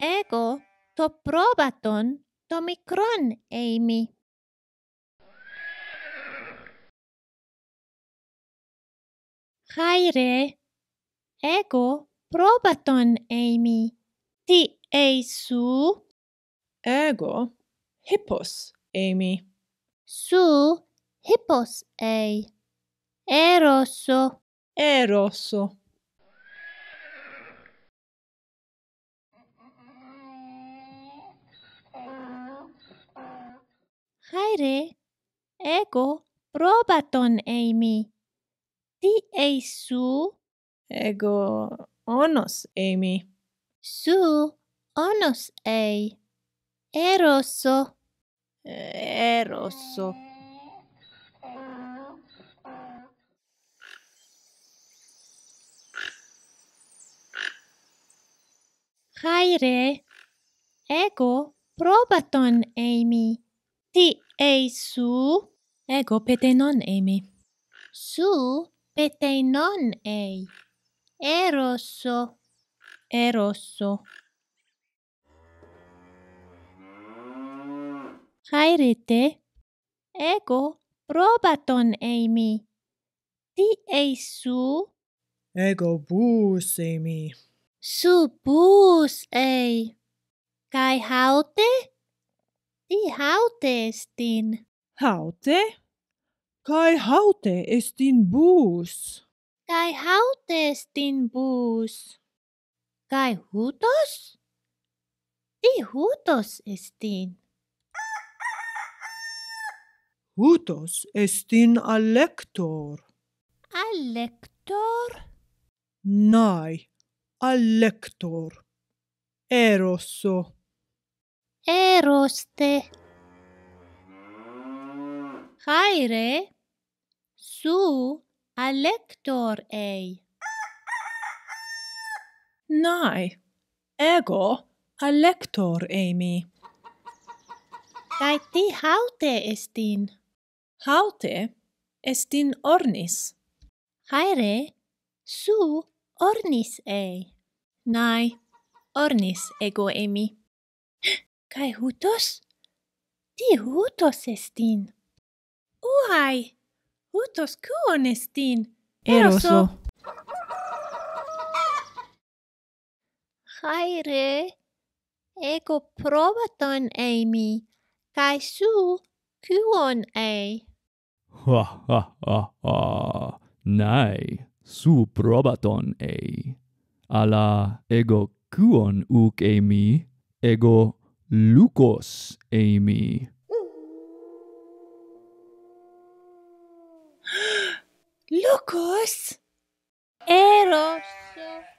Εγώ το πρόβατον το μικρόν είμι. Χάιρε, εγώ πρόβατον είμι. Τι σου? Εγώ hippos είμι. Σου hippos Έρωσο. Έρωσο. Χάιρε, εγώ πρόβατον είμι. Τι σου? Εγώ όνος είμι. Σου όνος Έρωσο. Έρωσο. Χάιρε, εγώ πρόβατον είμι. Τι σου? Εγώ πετενόν είμι. Σου πετεινόν Έρωσο. Έρωσο. Χάιρετε, εγώ πρόβατον είμι. Τι σου? Εγώ μπούς είμι. Σου μπούς Καί χάουτε? Τι χάουτε εστίν? Haute? Kai haute estin bus. Καί χάουτε εστίν μπούς? Καί χούτος? Τι χούτος εστίν? Hutos estin alector. Αλεκτόρ? Nai, alector. Erosso. Έρωστε. Χάιρε, σου αλέκτορ Nai, ego alector eimi. Καί τι χάουτε εστίν? Haute estin ornis. Χάιρε, σου όρνης Nai, ornis ego eimi. Καί χούτος? Τι χούτος εστίν? Uhai, hutos kuon estin. Eroso. Χάιρε, εγώ πρόβατον είμι. Καί σου κουον Ha ha ha ha. Nai, su probaton ala ego kuon uk eimi, ego lukos eimi. Lukos? Έρωσο.